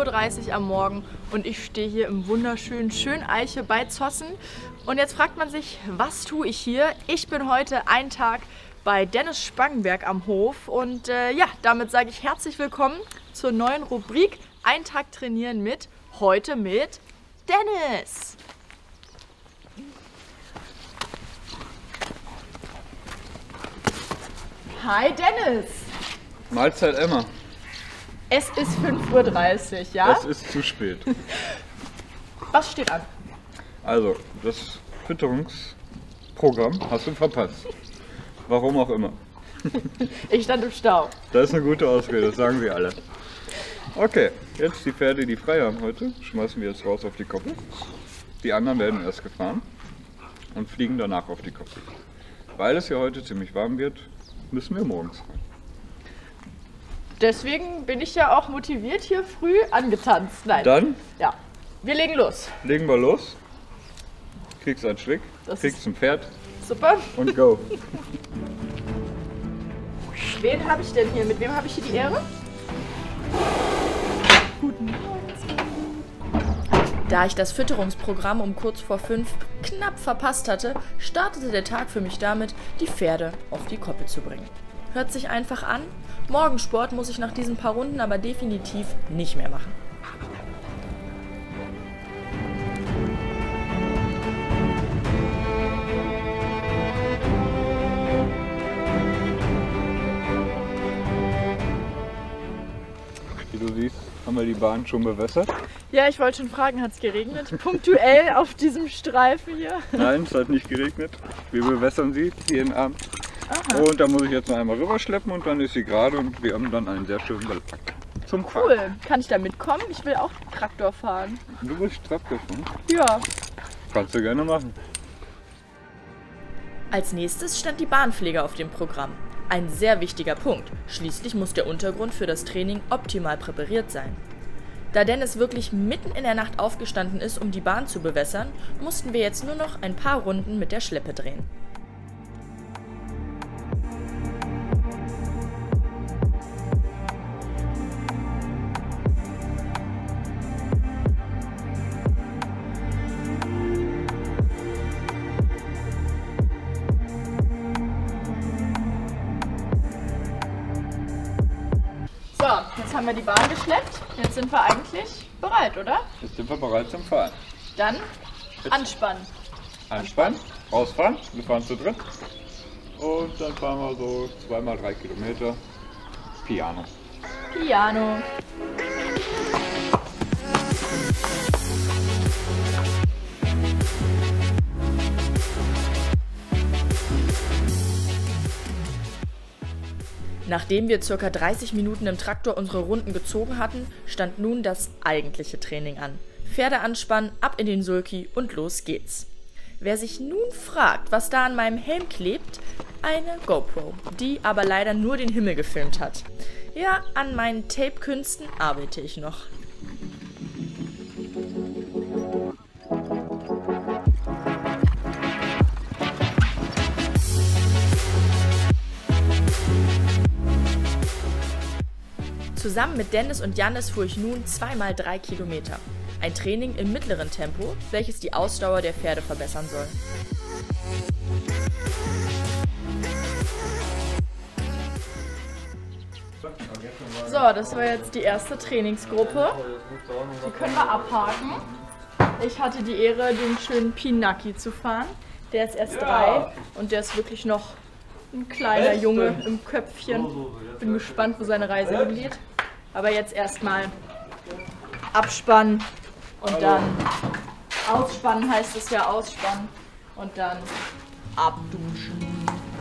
5:30 Uhr am Morgen und ich stehe hier im wunderschönen Schöneiche bei Zossen. Und jetzt fragt man sich, was tue ich hier? Ich bin heute einen Tag bei Dennis Spangenberg am Hof und ja, damit sage ich herzlich willkommen zur neuen Rubrik Ein Tag trainieren mit, heute mit Dennis. Hi Dennis. Mahlzeit Emma. Es ist 5:30 Uhr, ja? Es ist zu spät. Was steht an? Also, das Fütterungsprogramm hast du verpasst. Warum auch immer. Ich stand im Stau. Das ist eine gute Ausrede, das sagen sie alle. Okay, jetzt die Pferde, die frei haben heute, schmeißen wir jetzt raus auf die Koppel. Die anderen werden erst gefahren und fliegen danach auf die Koppel. Weil es ja heute ziemlich warm wird, müssen wir morgens rein. Deswegen bin ich ja auch motiviert hier früh angetanzt. Nein. Dann Ja, wir legen los. legen wir los. Kriegst einen Schlick, Das kriegst ein Pferd Super. und go. Wen habe ich denn hier? Mit wem habe ich hier die Ehre? Guten Morgen. Da ich das Fütterungsprogramm um kurz vor 5 knapp verpasst hatte, startete der Tag für mich damit, die Pferde auf die Koppel zu bringen. Hört sich einfach an. Morgensport muss ich nach diesen paar Runden aber definitiv nicht mehr machen. Wie du siehst, haben wir die Bahn schon bewässert. Ja, ich wollte schon fragen, hat es geregnet? Punktuell auf diesem Streifen hier. Nein, es hat nicht geregnet. Wir bewässern sie jeden Abend. Aha. Und da muss ich jetzt noch einmal rüberschleppen und dann ist sie gerade und wir haben dann einen sehr schönen Belag zum Fahren. Cool. Kann ich da mitkommen? Ich will auch Traktor fahren. Du bist Traktor fahren? Ja. Kannst du gerne machen. Als nächstes stand die Bahnpflege auf dem Programm. Ein sehr wichtiger Punkt. Schließlich muss der Untergrund für das Training optimal präpariert sein. Da Dennis wirklich mitten in der Nacht aufgestanden ist, um die Bahn zu bewässern, mussten wir jetzt nur noch ein paar Runden mit der Schleppe drehen. So, jetzt haben wir die Bahn geschleppt. Jetzt sind wir eigentlich bereit, oder? Jetzt sind wir bereit zum Fahren. Dann anspannen. Anspannen, rausfahren, wir fahren zu dritt. Und dann fahren wir so 2x3 Kilometer Piano. Piano. Nachdem wir ca. 30 Minuten im Traktor unsere Runden gezogen hatten, stand nun das eigentliche Training an. Pferde anspannen, ab in den Sulky und los geht's. Wer sich nun fragt, was da an meinem Helm klebt, eine GoPro, die aber leider nur den Himmel gefilmt hat. Ja, an meinen Tape-Künsten arbeite ich noch. Zusammen mit Dennis und Jannis fuhr ich nun 2x3 Kilometer. Ein Training im mittleren Tempo, welches die Ausdauer der Pferde verbessern soll. So, das war jetzt die erste Trainingsgruppe. Die können wir abhaken. Ich hatte die Ehre, den schönen Pinaki zu fahren. Der ist erst 3 und der ist wirklich noch ein kleiner Junge im Köpfchen. Bin gespannt, wo seine Reise hingeht. Aber jetzt erstmal abspannen und dann ausspannen, heißt es ja, ausspannen und dann abduschen.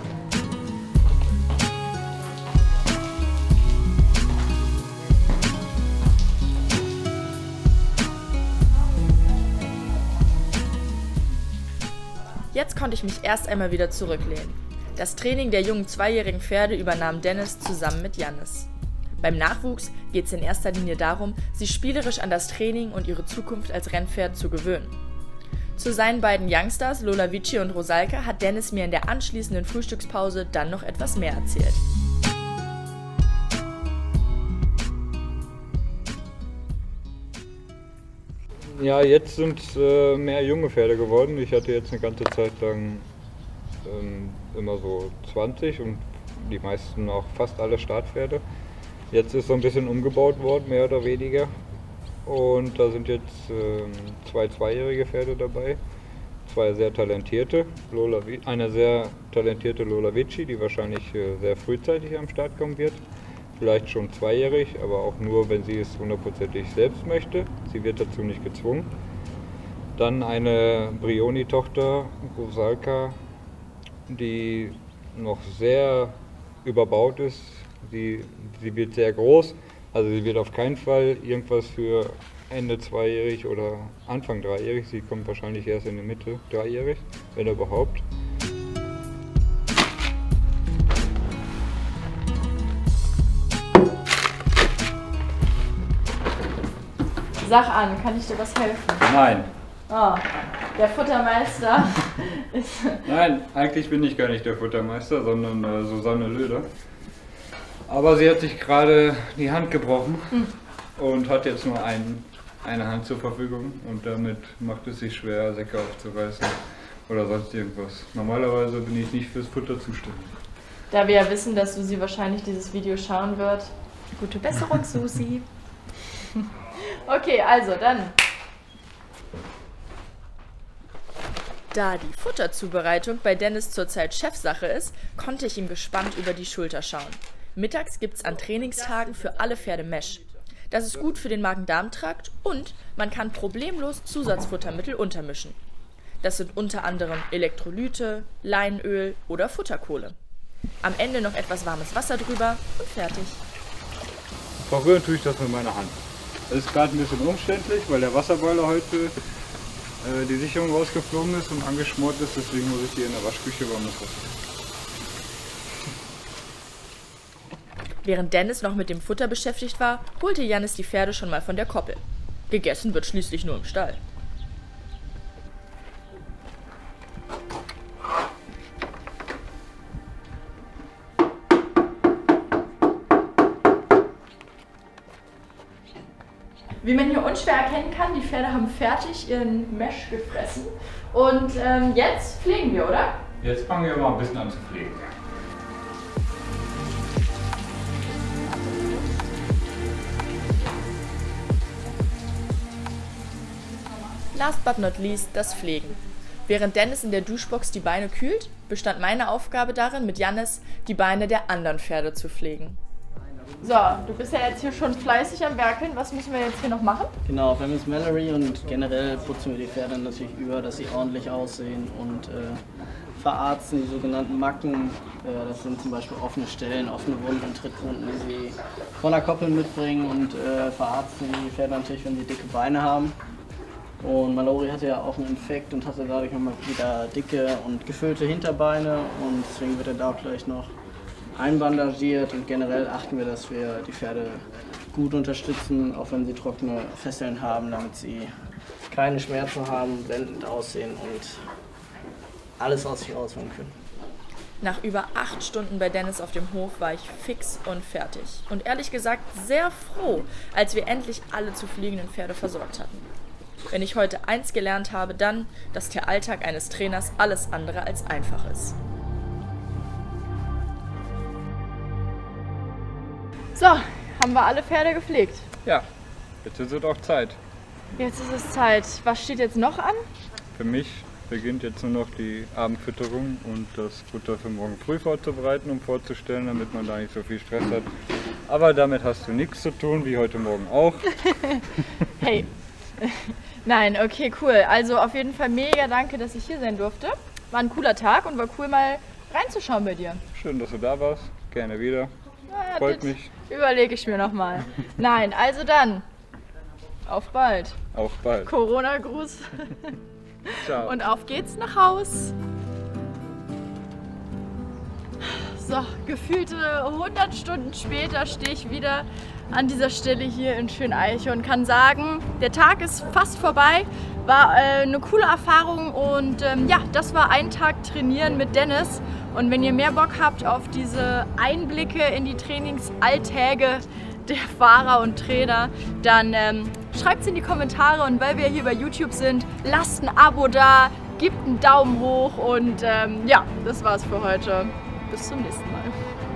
Jetzt konnte ich mich erst einmal wieder zurücklehnen. Das Training der jungen zweijährigen Pferde übernahm Dennis zusammen mit Jannis. Beim Nachwuchs geht es in erster Linie darum, sich spielerisch an das Training und ihre Zukunft als Rennpferd zu gewöhnen. Zu seinen beiden Youngsters, Lola Vici und Rosalka, hat Dennis mir in der anschließenden Frühstückspause dann noch etwas mehr erzählt. Ja, jetzt sind es mehr junge Pferde geworden. Ich hatte jetzt eine ganze Zeit lang immer so 20 und die meisten auch fast alle Startpferde. Jetzt ist so ein bisschen umgebaut worden, mehr oder weniger. Und da sind jetzt zwei zweijährige Pferde dabei. Zwei sehr talentierte. Eine sehr talentierte Lola Vici, die wahrscheinlich sehr frühzeitig am Start kommen wird. Vielleicht schon zweijährig, aber auch nur, wenn sie es hundertprozentig selbst möchte. Sie wird dazu nicht gezwungen. Dann eine Brioni-Tochter, Rusalka, die noch sehr überbaut ist. Sie wird sehr groß, also sie wird auf keinen Fall irgendwas für Ende zweijährig oder Anfang dreijährig. Sie kommt wahrscheinlich erst in die Mitte dreijährig, wenn überhaupt. Sag an, kann ich dir was helfen? Nein. Oh, der Futtermeister ist... Nein, eigentlich bin ich gar nicht der Futtermeister, sondern Susanne Löder. Aber sie hat sich gerade die Hand gebrochen und hat jetzt nur eine Hand zur Verfügung und damit macht es sich schwer, Säcke aufzureißen oder sonst irgendwas. Normalerweise bin ich nicht fürs Futter zuständig. Da wir ja wissen, dass Susi wahrscheinlich dieses Video schauen wird, gute Besserung, Susi. Okay, also dann. Da die Futterzubereitung bei Dennis zurzeit Chefsache ist, konnte ich ihm gespannt über die Schulter schauen. Mittags gibt's an Trainingstagen für alle Pferde Mesh. Das ist gut für den Magen-Darm-Trakt und man kann problemlos Zusatzfuttermittel untermischen. Das sind unter anderem Elektrolyte, Leinöl oder Futterkohle. Am Ende noch etwas warmes Wasser drüber und fertig. Verrühren tue ich das mit meiner Hand. Das ist gerade ein bisschen umständlich, weil der Wasserboiler heute die Sicherung rausgeflogen ist und angeschmort ist, deswegen muss ich hier in der Waschküche warmes Wasser. Während Dennis noch mit dem Futter beschäftigt war, holte Jannis die Pferde schon mal von der Koppel. Gegessen wird schließlich nur im Stall. Wie man hier unschwer erkennen kann, die Pferde haben fertig ihren Mesh gefressen. Und jetzt pflegen wir, oder? Jetzt fangen wir mal ein bisschen an zu pflegen. Last but not least das Pflegen. Während Dennis in der Duschbox die Beine kühlt, bestand meine Aufgabe darin, mit Jannis die Beine der anderen Pferde zu pflegen. So, du bist ja jetzt hier schon fleißig am Werkeln. Was müssen wir jetzt hier noch machen? Genau, wir haben jetzt Mallory und generell putzen wir die Pferde natürlich über, dass sie ordentlich aussehen und verarzten die sogenannten Macken. Das sind zum Beispiel offene Stellen, offene Wunden, Trittwunden, die sie von der Koppel mitbringen und verarzten die Pferde natürlich, wenn sie dicke Beine haben. Und Mallory hatte ja auch einen Infekt und hatte dadurch nochmal wieder dicke und gefüllte Hinterbeine und deswegen wird er da auch gleich noch einbandagiert und generell achten wir, dass wir die Pferde gut unterstützen, auch wenn sie trockene Fesseln haben, damit sie keine Schmerzen haben, blendend aussehen und alles aus sich rausholen können. Nach über 8 Stunden bei Dennis auf dem Hof war ich fix und fertig. Und ehrlich gesagt sehr froh, als wir endlich alle zu fliegenden Pferde versorgt hatten. Wenn ich heute eins gelernt habe, dann, dass der Alltag eines Trainers alles andere als einfach ist. So, haben wir alle Pferde gepflegt? Ja, jetzt ist es auch Zeit. Jetzt ist es Zeit. Was steht jetzt noch an? Für mich beginnt jetzt nur noch die Abendfütterung und das Futter für morgen früh vorzubereiten, um vorzustellen, damit man da nicht so viel Stress hat. Aber damit hast du nichts zu tun, wie heute Morgen auch. Hey, nein, okay, cool. Also auf jeden Fall mega danke, dass ich hier sein durfte. War ein cooler Tag und war cool mal reinzuschauen bei dir. Schön, dass du da warst. Gerne wieder. Naja, Freut mich. Überlege ich mir nochmal. Nein, also dann. Auf bald. Auf bald. Corona-Gruß. Ciao. Und auf geht's nach Haus. So, gefühlte 100 Stunden später stehe ich wieder an dieser Stelle hier in Schöneiche und kann sagen, der Tag ist fast vorbei. War eine coole Erfahrung und ja, das war ein Tag Trainieren mit Dennis. Und wenn ihr mehr Bock habt auf diese Einblicke in die Trainingsalltäge der Fahrer und Trainer, dann schreibt es in die Kommentare und weil wir hier bei YouTube sind, lasst ein Abo da, gebt einen Daumen hoch und ja, das war's für heute. Bis zum nächsten Mal.